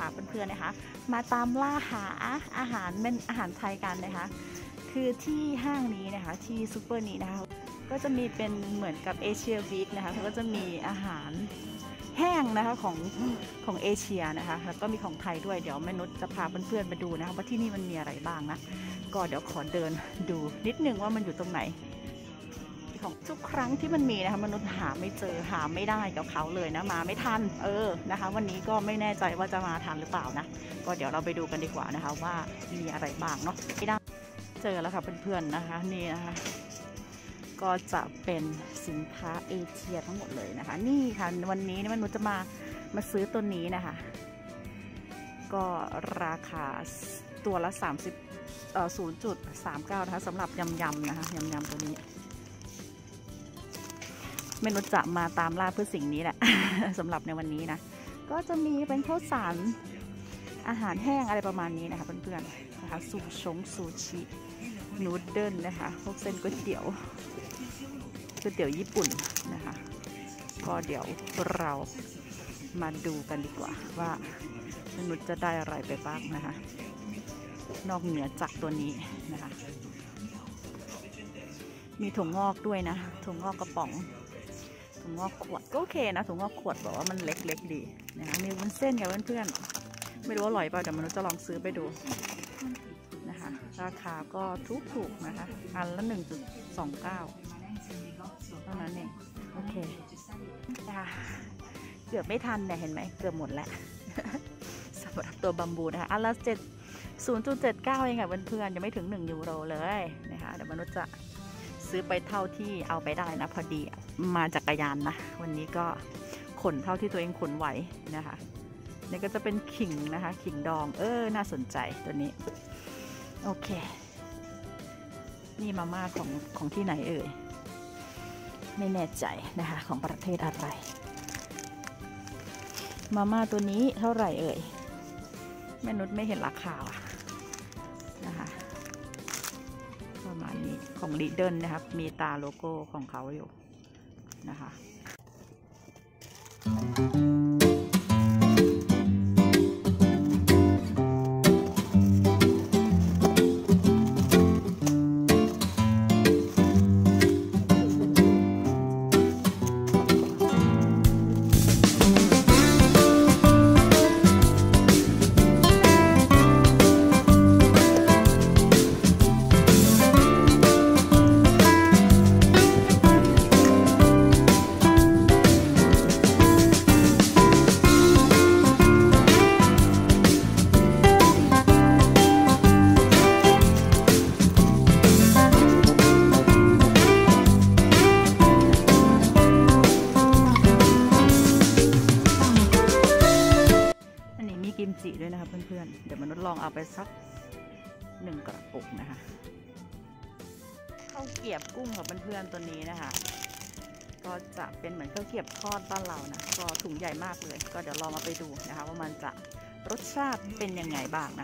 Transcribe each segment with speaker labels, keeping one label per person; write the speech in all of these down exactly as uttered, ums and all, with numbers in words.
Speaker 1: เพื่อนๆนะคะมาตามล่าหาอาหารเป็นอาหารไทยกันนะคะคือที่ห้างนี้นะคะที่ซูเปอร์นี้นะคะก็จะมีเป็นเหมือนกับเอเชียวีคนะคะเขาก็จะมีอาหารแห้งนะคะของของเอเชียนะคะแล้วก็มีของไทยด้วยเดี๋ยวแม่นุชจะพาเพื่อนๆมาดูนะคะว่าที่นี่มันมีอะไรบ้างนะก็เดี๋ยวขอเดินดูนิดนึงว่ามันอยู่ตรงไหนของทุกครั้งที่มันมีนะคะมนุษย์หาไม่เจอหาไม่ได้กับเขาเลยนะมาไม่ทันเออนะคะวันนี้ก็ไม่แน่ใจว่าจะมาทันหรือเปล่านะก็เดี๋ยวเราไปดูกันดีกว่านะคะว่ามีอะไรบ้างเนาะไม่ได้เจอแล้วค่ะเพื่อนๆนะคะนี่นะคะก็จะเป็นสินค้าเอเชียทั้งหมดเลยนะคะนี่ค่ะวันนี้มนุษย์จะมามาซื้อตัวนี้นะคะก็ราคาตัวละสามสิบเอ่อศูนย์จุดสามเก้านะคะสำหรับยำยำนะคะยำยำตัวนี้เมนูจะมาตามล่าเพื่อสิ่งนี้แหละ สำหรับในวันนี้นะก็จะมีเป็นข้าวสารอาหารแห้งอะไรประมาณนี้นะคะเพื่อนๆนะคะซูชงซูชินูดเดิลนะคะพวกเส้นก๋วยเตี๋ยวก๋วยเตี๋ยวญี่ปุ่นนะคะก็เดี๋ยวเรามาดูกันดีกว่าว่าเมนูจะได้อะไรไปบ้างนะคะนอกเหนือจากตัวนี้นะคะมีถั่วงอกด้วยนะถั่วงอกกระป๋องถั่วงอกขวดก็โอเคนะถั่วงอกขวดบอกว่ามันเล็กๆดีนะคะมีวุ้นเส้นกับเพื่อนๆไม่รู้ว่าอร่อยเปล่าเดี๋ยวมนุษย์จะลองซื้อไปดูนะคะราคาก็ถูกๆนะคะอันละ หนึ่งจุดสองเก้า เท่านั้นเองโอเคนะคะเกือบไม่ทันเนี่ยเห็นไหมเกือบหมดแล้ว สำหรับตัวบัมบูนะคะอันละเจ็ด ศูนย์จุดเจ็ดเก้า เองค่ะเพื่อนๆยังไม่ถึงหนึ่งยูโรเลยนะคะเดี๋ยวมนุษย์จะซื้อไปเท่าที่เอาไปได้นะพอดีมาจักรยานนะวันนี้ก็ขนเท่าที่ตัวเองขนไหวนะคะนี่ก็จะเป็นขิงนะคะขิงดองเออน่าสนใจตัวนี้โอเคนี่มาม่าของของที่ไหนเอ่ยไม่แน่ใจนะคะของประเทศอะไรมาม่าตัวนี้เท่าไหร่เอ่ยแม่นุชไม่เห็นราคาอ่ะนะคะประมาณนี้ของลีเดิลนะครับมีตาโลโก้ของเขาอยู่นะคะ กิมจิด้วยนะคะเพื่อนๆเดี๋ยวมนุษย์ลองเอาไปสักหนึ่งกระปุกนะคะข้าวเกรียบกุ้งของเพื่อนๆตัวนี้นะคะก็จะเป็นเหมือนข้าวเกรียบทอดบ้านเรานะก็ถุงใหญ่มากเลยก็เดี๋ยวลองเอาไปดูนะคะว่ามันจะรสชาติเป็นยังไงบ้างนะ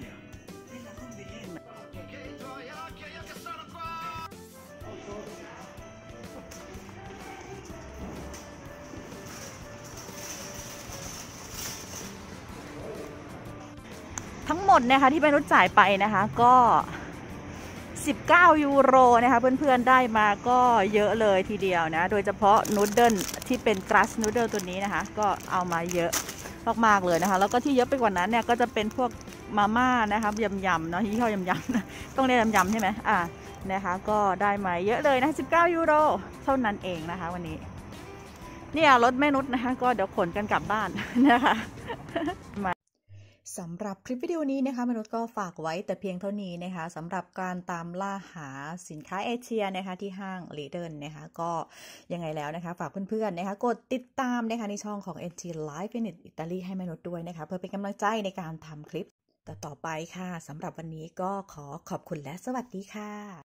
Speaker 1: ทั้งหมดนะคะที่มนุษย์จ่ายไปนะคะก็สิบเก้ายูโรนะคะเพื่อนๆได้มาก็เยอะเลยทีเดียวนะโดยเฉพาะนูดเดิลที่เป็นกราสนูดเดิลตัวนี้นะคะก็เอามาเยอะมากๆเลยนะคะแล้วก็ที่เยอะไปกว่านั้นเนี่ยก็จะเป็นพวกมาม่านะคะยำยำเนาะที่เขายำยำต้องเรียกยำยำใช่ไหมอ่านะคะก็ได้มาเยอะเลยนะสิบเก้ายูโรเท่านั้นเองนะคะวันนี้เนี่ยรถแม่นุชนะคะก็เดี๋ยวขนกันกลับบ้านนะคะสำหรับคลิปวิดีโอนี้นะคะมนุษย์ก็ฝากไว้แต่เพียงเท่านี้นะคะสำหรับการตามล่าหาสินค้าเอเชียนะคะที่ห้างลีเดิลนะคะก็ยังไงแล้วนะคะฝากเพื่อนๆนะคะกดติดตามนะคะในช่องของ เอ็น จี Life in Italy ให้มนุษย์ด้วยนะคะเพื่อเป็นกำลังใจในการทำคลิปต่อๆไปค่ะสำหรับวันนี้ก็ขอขอบคุณและสวัสดีค่ะ